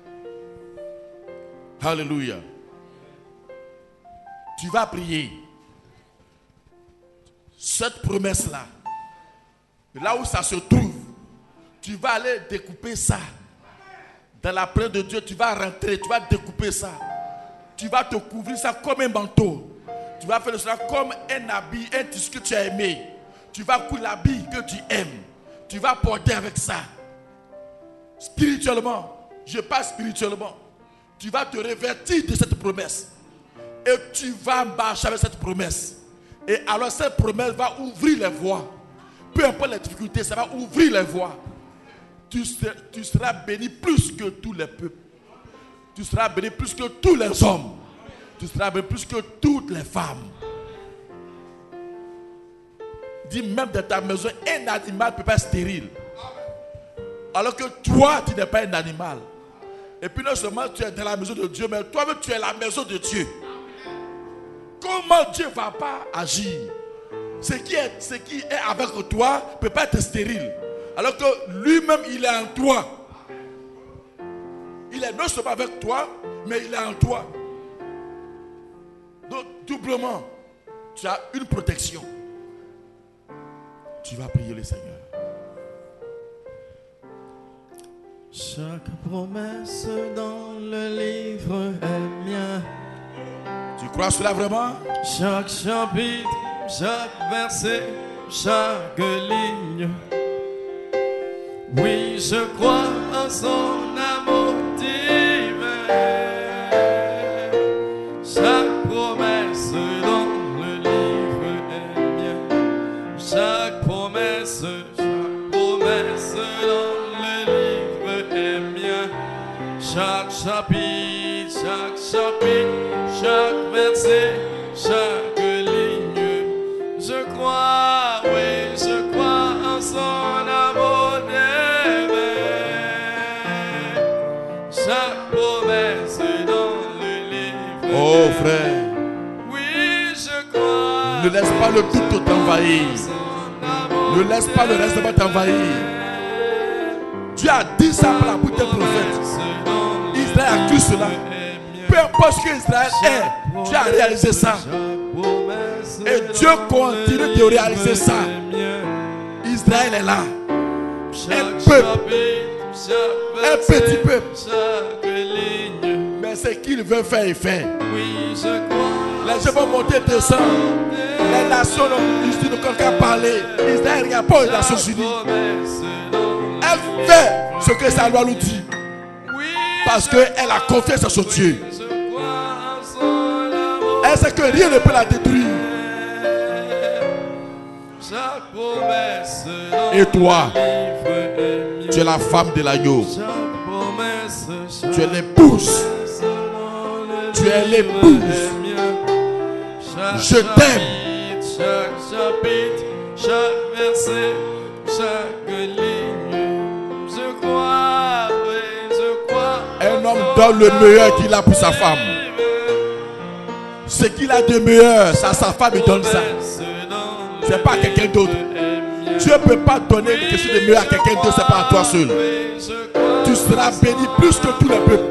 Alléluia. Tu vas prier. Cette promesse-là, là où ça se trouve, tu vas aller découper ça. Dans la présence de Dieu, tu vas rentrer, tu vas découper ça. Tu vas te couvrir ça comme un manteau. Tu vas faire cela comme un habit, un tissu que tu as aimé. Tu vas coudre l'habit que tu aimes. Tu vas porter avec ça. Spirituellement, je parle spirituellement. Tu vas te revêtir de cette promesse. Et tu vas marcher avec cette promesse. Et alors cette promesse va ouvrir les voies. Peu importe les difficultés, ça va ouvrir les voies. tu seras béni plus que tous les peuples. Tu seras béni plus que tous les hommes. Tu seras béni plus que toutes les femmes. Dis même dans ta maison, un animal ne peut pas être stérile. Alors que toi, tu n'es pas un animal. Et puis non seulement tu es dans la maison de Dieu, mais toi-même tu es la maison de Dieu. Comment Dieu ne va pas agir? Ce qui est avec toi ne peut pas être stérile. Alors que lui-même, il est en toi. Il est non seulement avec toi, mais il est en toi. Donc, doublement, tu as une protection. Tu vas prier le Seigneur. Chaque promesse dans le livre est mien. Tu crois cela vraiment? Chaque chapitre, chaque verset, chaque ligne. Oui, je crois en son amour divin. Chaque promesse dans le livre est mienne. Chaque promesse dans le livre est mienne. Chaque chapitre, chaque verset, chaque ligne. Je crois, oui, je crois en son amour divin. Chaque promesse dans le livre. Oh frère, Oui, je crois. ne laisse pas le doute t'envahir. Ne laisse pas le raisonnement t'envahir. Dieu a dit ça par la bouche des prophètes. Israël a cru cela. Peu importe ce qu'Israël est, Dieu a réalisé ça. Et Dieu continue de réaliser ça. Israël est là. Un peuple. Un petit peuple. Mais ce qu'il veut faire, il fait. Les gens vont monter, descendre. Les nations ne peuvent qu'à parler. Israël n'a pas les Nations Unies. Elle fait ce que sa loi nous dit. Parce qu'elle a confiance en son Dieu. Elle sait que rien ne peut la détruire. Et toi, tu es la femme de l'agneau. Tu es l'épouse. Tu es l'épouse. Je t'aime. Chaque chapitre, chaque verset, chaque ligne. Je crois, oui, je crois. Un homme donne le meilleur qu'il a pour sa femme. Ce qu'il a de meilleur, sa femme lui donne ça. Ce n'est pas à quelqu'un d'autre. Dieu ne peut pas donner quelque chose de meilleur à quelqu'un d'autre, ce n'est pas à toi seul. Tu seras béni plus que tous les peuples.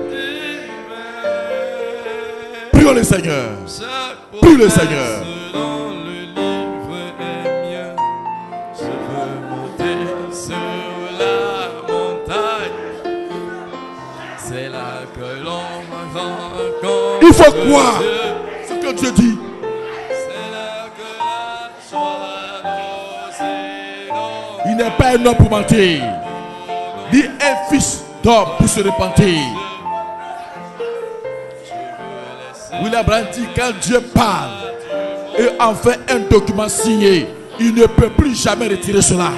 Prions le Seigneur. Prie le Seigneur. Dans le livre est mien. Je veux monter sur la montagne. C'est là que l'on rencontre. Il faut croire ce que Dieu dit. C'est là que la joie nous inonde. Il n'est pas un homme pour mentir, ni un fils d'homme pour se repentir. William Branham dit, quand Dieu parle et en fait un document signé, il ne peut plus jamais retirer cela.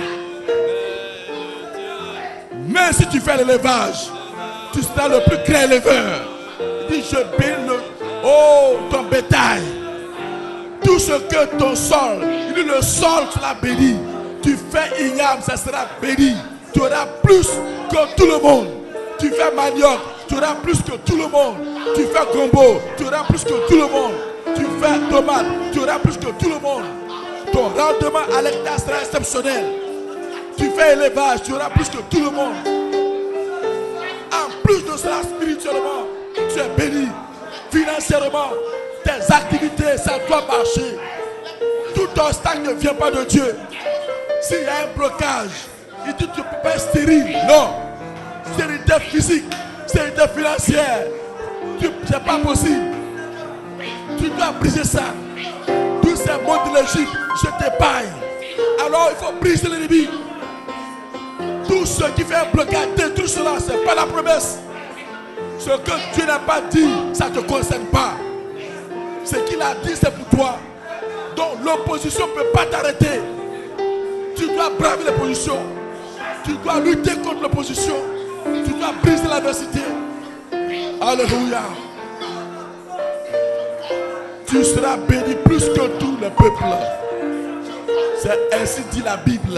Même si tu fais l'élevage, tu seras le plus grand éleveur. Il dit, je bénis ton bétail. Tout ce que ton sol, il dit, le sol sera béni. Tu fais igname, ça sera béni. Tu auras plus que tout le monde. Tu fais manioc, tu auras plus que tout le monde. Tu fais gombo, tu auras plus que tout le monde. Tu fais tomate, tu auras plus que tout le monde. Ton rendement à l'hectare sera exceptionnel. Tu fais élevage, tu auras plus que tout le monde. En plus de cela, spirituellement, tu es béni. Financièrement, tes activités, ça doit marcher. Tout obstacle ne vient pas de Dieu. S'il y a un blocage, il dit que tu ne peux pas être stérile. Non. Stérilité physique, stérilité financière. Ce n'est pas possible. Tu dois briser ça. Tous ces mots de l'Égypte, je t'épargne. Alors il faut briser l'ennemi. Tout ce qui fait un blocage, détruire cela, ce n'est pas la promesse. Ce que Dieu n'a pas dit, ça ne te concerne pas. Ce qu'il a dit, c'est pour toi. Donc l'opposition ne peut pas t'arrêter. Tu dois braver l'opposition. Tu dois lutter contre l'opposition. Tu dois briser l'adversité. Alléluia. Tu seras béni plus que tous les peuples. C'est ainsi dit la Bible.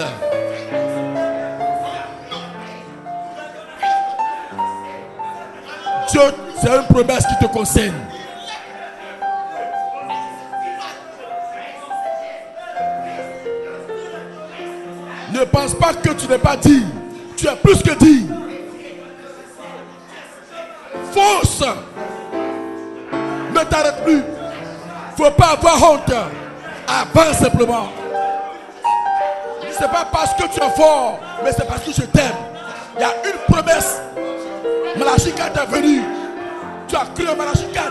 Dieu, c'est une promesse qui te concerne. Ne pense pas que tu n'es pas dit. Tu es plus que dit. Fonce. Ne t'arrête plus. Faut pas avoir honte. Avance simplement. C'est pas parce que tu es fort, mais c'est parce que je t'aime. Il y a une promesse. Malachie 4 est venu. Tu as cru en Malachie 4.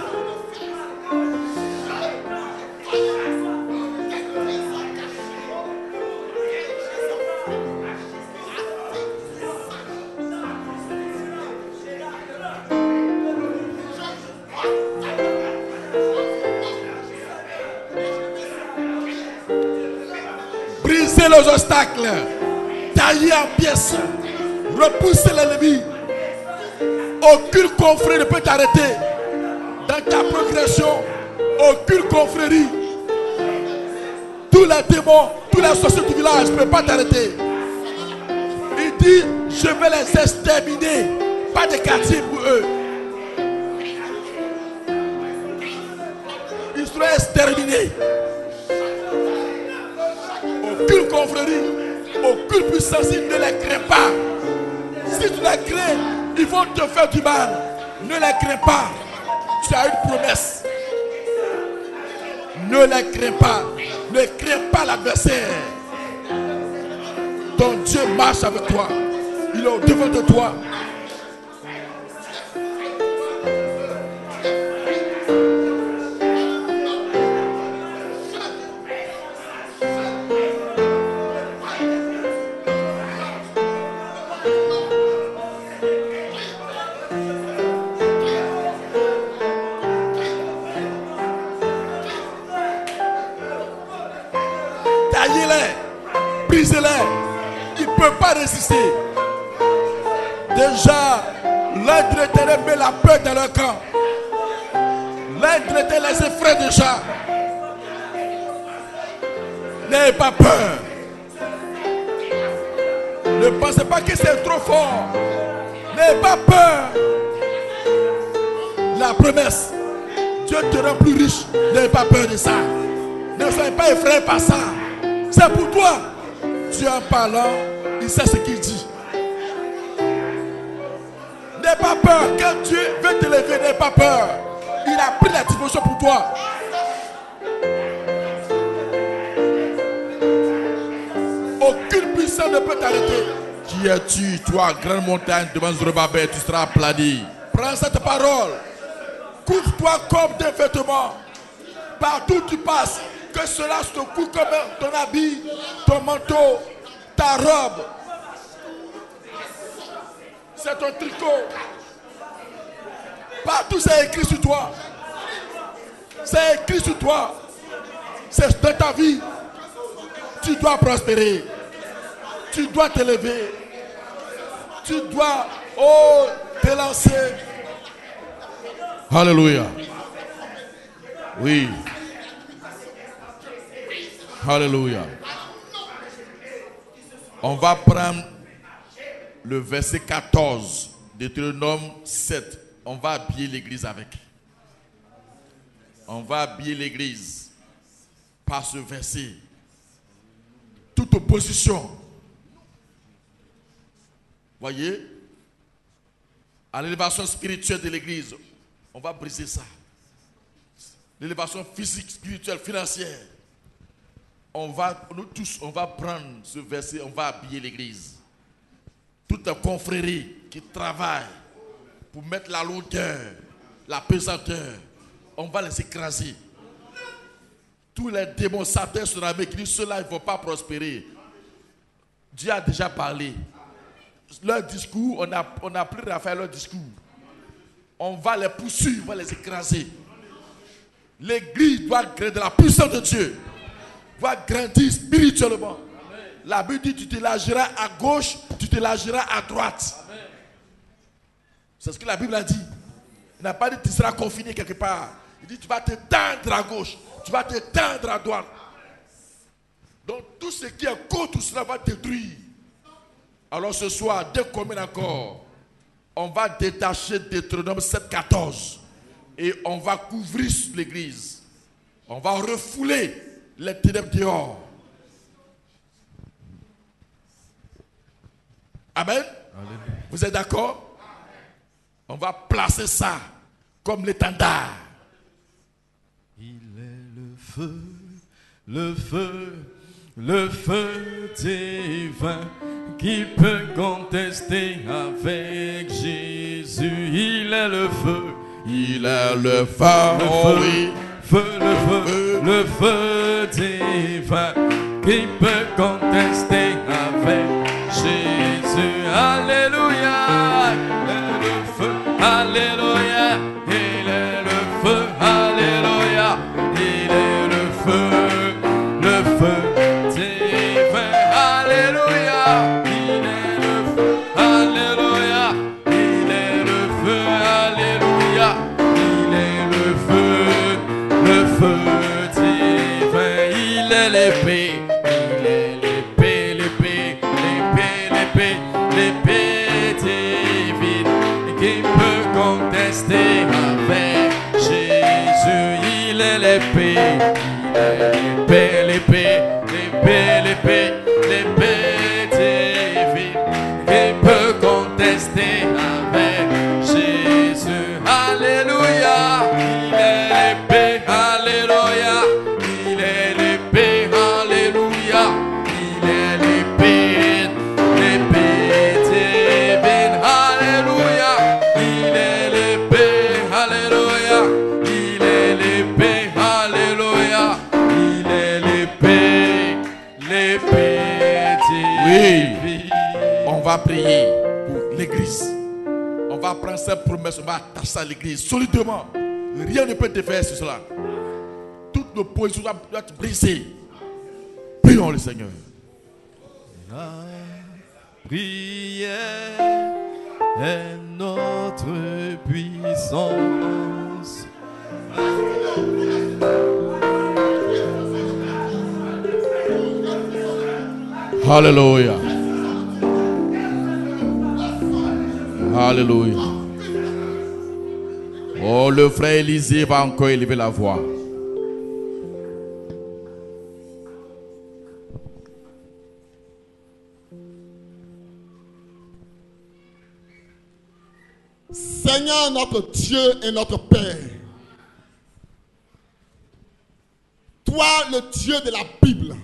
Briser les obstacles, tailler en pièces, repousser l'ennemi. Aucune confrérie ne peut t'arrêter dans ta progression. Aucune confrérie. Tous les démons, tous les sorciers du village ne peuvent pas t'arrêter. Il dit, je vais les exterminer. Pas de quartier pour eux. Ils seront exterminés. Aucune confrérie, aucune puissance, ne les craint pas. Si tu les crains, ils vont te faire du mal. Ne les crains pas. Tu as une promesse. Ne les crains pas. Ne crains pas l'adversaire. Ton Dieu marche avec toi. Il est au devant de toi. Taillez-les, brisez-les. Ils ne peuvent pas résister. Déjà, l'œil de l'Éternel met la peur dans leur camp. L'œil de l'Éternel les effraie déjà. N'ayez pas peur. Ne pensez pas que c'est trop fort. N'ayez pas peur. La promesse, Dieu te rend plus riche. N'ayez pas peur de ça. Ne soyez pas effrayés par ça. C'est pour toi. Dieu en parlant, il sait ce qu'il dit. N'aie pas peur. Quand Dieu veut te lever, n'aie pas peur. Il a pris la disposition pour toi. Aucune puissance ne peut t'arrêter. Qui es-tu, toi, grande montagne devant Zorobabel, tu seras aplani. Prends cette parole. Couvre-toi comme des vêtements. Partout où tu passes, que cela se couvre comme ton habit, ton manteau, ta robe. C'est ton tricot. Partout c'est écrit sur toi. C'est écrit sur toi. C'est dans ta vie. Tu dois prospérer. Tu dois te lever. Tu dois te lancer. Alléluia. Oui. Alléluia. On va prendre le verset 14 de Deutéronome 7. On va habiller l'église avec. On va habiller l'église par ce verset. Toute opposition. Voyez, à l'élévation spirituelle de l'église, on va briser ça. L'élévation physique, spirituelle, financière. Nous tous, on va prendre ce verset, on va habiller l'église. Toute la confrérie qui travaille pour mettre la lourdeur, la pesanteur, on va les écraser. Tous les démons satans sur la main qui disent ceux-là, ils ne vont pas prospérer. Dieu a déjà parlé. Leur discours, on a plus à faire leur discours. On va les poursuivre, on va les écraser. L'église doit grandir, la puissance de Dieu doit grandir spirituellement. La Bible dit tu t'élargiras à gauche, tu t'élargiras à droite. C'est ce que la Bible a dit. Il n'a pas dit que tu seras confiné quelque part. Il dit tu vas te tendre à gauche, tu vas te tendre à droite. Donc tout ce qui est contre cela va détruire. Alors ce soir, dès qu'on met d'accord, on va détacher Deutéronome 7,14 et on va couvrir l'église. On va refouler les ténèbres dehors. Amen. Amen. Vous êtes d'accord? On va placer ça comme l'étendard. Il est le feu divin qui peut contester avec Jésus. Il est le feu. Il est le feu. Le feu divin qui peut contester avec Jésus. Alléluia. Il est le feu. Alléluia. Il est le feu. Alléluia. Il est le feu divin. Alléluia. Il est le feu. Alléluia. Il est le feu. Alléluia. Il est le feu divin. Il est l'épée. Il est l'épée divine qui peut contester avec Jésus. Il est l'épée divine qui peut contester avec Jésus. Alléluia. Il est l'épée. Alléluia. Il est l'épée. Alléluia. Il est l'épée divine. Alléluia. Il est l'épée. Alléluia. Il est l'épée. Alléluia. Il est l'épée divine. Oui. On va prier pour l'église. On va prendre cette promesse, on va attacher ça à l'église solidement. Rien ne peut te faire sur cela. Toutes nos positions doivent être brisées. Prions le Seigneur. La prière est notre puissance. Alléluia. Alléluia. Oh, le frère Élisée va encore élever la voix. Seigneur notre Dieu et notre Père, toi le Dieu de la Bible,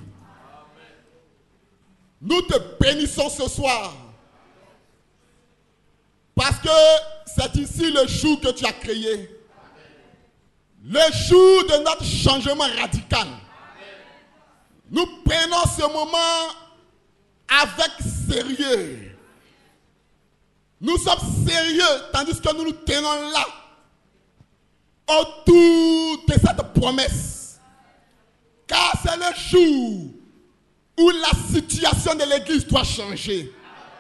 nous te bénissons ce soir parce que c'est ici le jour que tu as créé, le jour de notre changement radical. Nous prenons ce moment avec sérieux. Nous sommes sérieux tandis que nous nous tenons là autour de cette promesse. Car c'est le jour où la situation de l'église doit changer.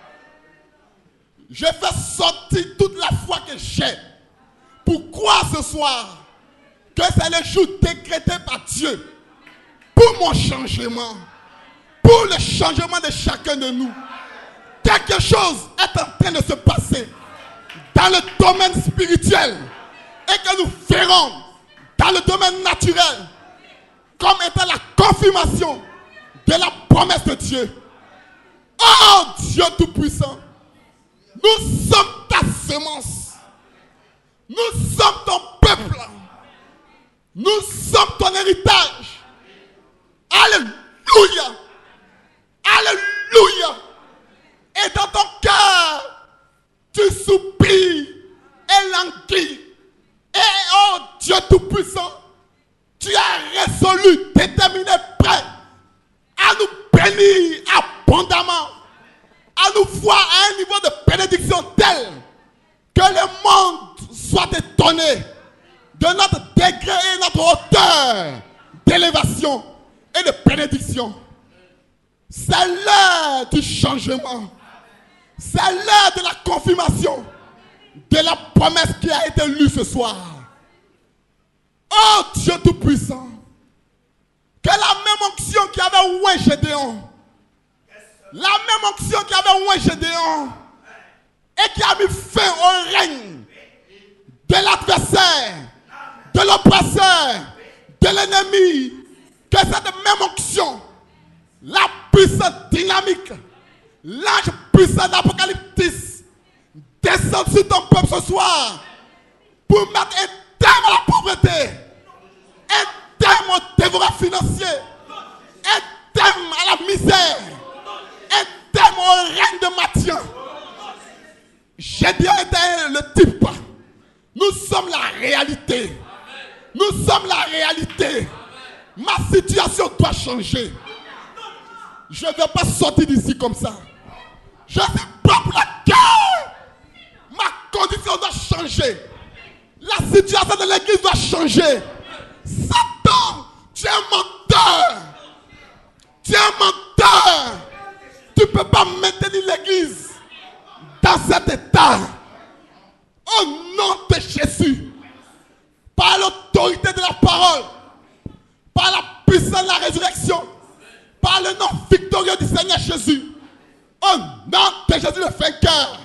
Je fais sortir toute la foi que j'ai pour croire ce soir que c'est le jour décrété par Dieu pour mon changement, pour le changement de chacun de nous. Quelque chose est en train de se passer dans le domaine spirituel et que nous verrons dans le domaine naturel comme étant la confirmation de la promesse de Dieu. Oh Dieu Tout-Puissant, nous sommes ta semence, nous sommes ton peuple, nous sommes ton héritage. Alléluia, alléluia. Et dans ton cœur, tu soupires et languis. Et oh Dieu Tout-Puissant, tu as résolu, déterminé, prêt à nous bénir abondamment, à nous voir à un niveau de bénédiction tel que le monde soit étonné de notre degré et notre hauteur d'élévation et de bénédiction. C'est l'heure du changement. C'est l'heure de la confirmation de la promesse qui a été lue ce soir. Oh Dieu Tout-Puissant, que la même onction qui avait oué Gédéon, la même onction qui avait oué Gédéon et qui a mis fin au règne de l'adversaire, de l'oppresseur, de l'ennemi, que cette même onction, la puissance dynamique, l'ange puissant d'Apocalypse descend sur ton peuple ce soir pour mettre un terme à la pauvreté, un terme au développement financier, un terme à la misère, un terme au règne de Matthieu. Gédéon était le type. Nous sommes la réalité. Nous sommes la réalité. Ma situation doit changer. Je ne vais pas sortir d'ici comme ça. Je suis pas pour la guerre. Ma condition doit changer. La situation de l'église doit changer. Satan, tu es un menteur. Tu es un menteur. Tu ne peux pas maintenir l'église dans cet état. Au nom de Jésus, par l'autorité de la parole, par la puissance de la résurrection, par le nom victorieux du Seigneur Jésus, au nom de Jésus le vainqueur,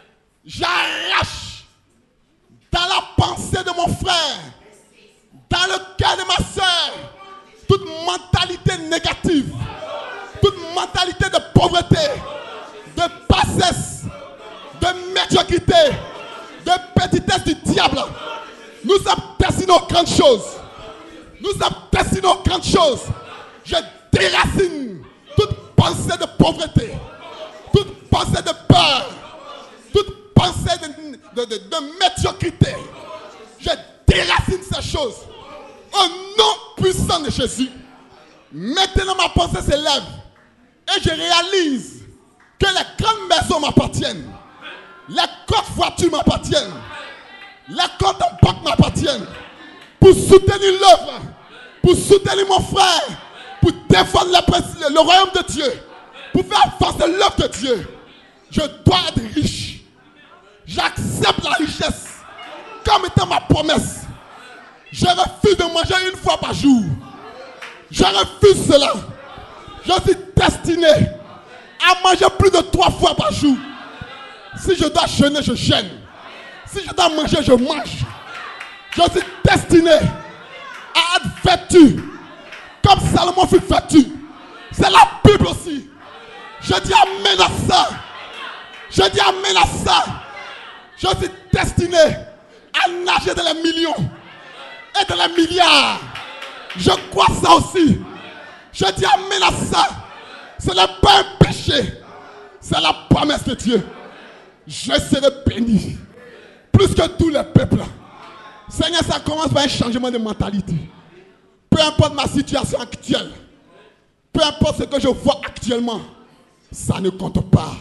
j'arrache dans la pensée de mon frère, dans le cœur de ma soeur, toute mentalité négative, toute mentalité de pauvreté, de bassesse, de médiocrité, de petitesse du diable. Nous sommes destinés aux grandes choses. Nous sommes destinés aux grandes choses. Je déracine toute pensée de pauvreté, toute pensée de peur, toute pensée de médiocrité. Je déracine ces choses. Au nom puissant de Jésus. Maintenant ma pensée s'élève et je réalise que les grandes maisons m'appartiennent. Les cotes voitures m'appartiennent. Les comptes en banque m'appartiennent. Pour soutenir l'œuvre, pour soutenir mon frère, pour défendre le royaume de Dieu, pour faire avancer l'œuvre de Dieu. Je dois être riche. J'accepte la richesse comme étant ma promesse. Je refuse de manger une fois par jour. Je refuse cela. Je suis destiné à manger plus de 3 fois par jour. Si je dois jeûner, je jeûne. Si je dois manger, je mange. Je suis destiné à être vêtu comme Salomon fut vêtu. C'est la Bible aussi. Je dis amen à ça. Je dis amen à ça. Je suis destiné à nager dans les millions et dans les milliards. Je crois ça aussi. Je dis amen à ça. Ce n'est pas un péché. C'est la promesse de Dieu. Je serai béni. Plus que tous les peuples. Seigneur, ça commence par un changement de mentalité. Peu importe ma situation actuelle. Peu importe ce que je vois actuellement. Ça ne compte pas.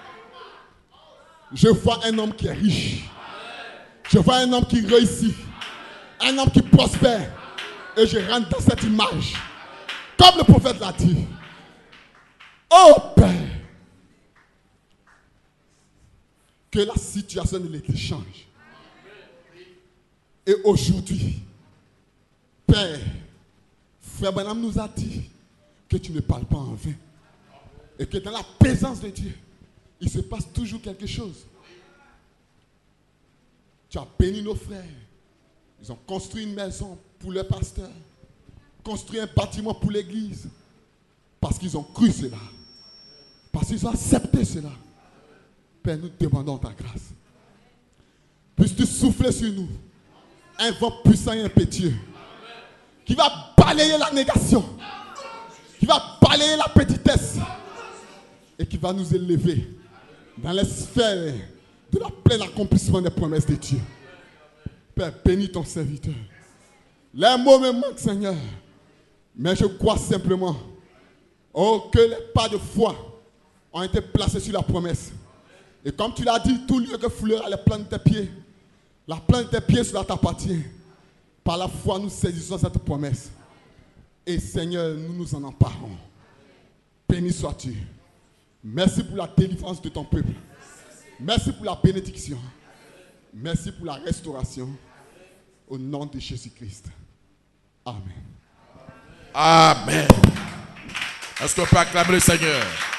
Je vois un homme qui est riche. Je vois un homme qui réussit. Un homme qui prospère. Et je rentre dans cette image. Comme le prophète l'a dit. Oh Père. Que la situation de l'église change. Et aujourd'hui, Père, Frère Branham nous a dit que tu ne parles pas en vain. Et que dans la présence de Dieu, il se passe toujours quelque chose. Tu as béni nos frères. Ils ont construit une maison pour le pasteur. Construit un bâtiment pour l'église. Parce qu'ils ont cru cela. Parce qu'ils ont accepté cela. Père, nous demandons ta grâce. Puisses-tu souffler sur nous un vent puissant et impétueux qui va balayer la négation, qui va balayer la petitesse et qui va nous élever dans les sphères de la pleine accomplissement des promesses de Dieu. Père, bénis ton serviteur. Les mots me manquent, Seigneur, mais je crois simplement que les pas de foi ont été placés sur la promesse. Et comme tu l'as dit, tout lieu que foulera les plantes de tes pieds, la plante de tes pieds, cela t'appartient. Par la foi, nous saisissons cette promesse. Et Seigneur, nous nous en emparons. Béni sois-tu. Merci pour la délivrance de ton peuple. Merci pour la bénédiction. Merci pour la restauration. Au nom de Jésus-Christ. Amen. Amen. Est-ce qu'on peut acclamer le Seigneur?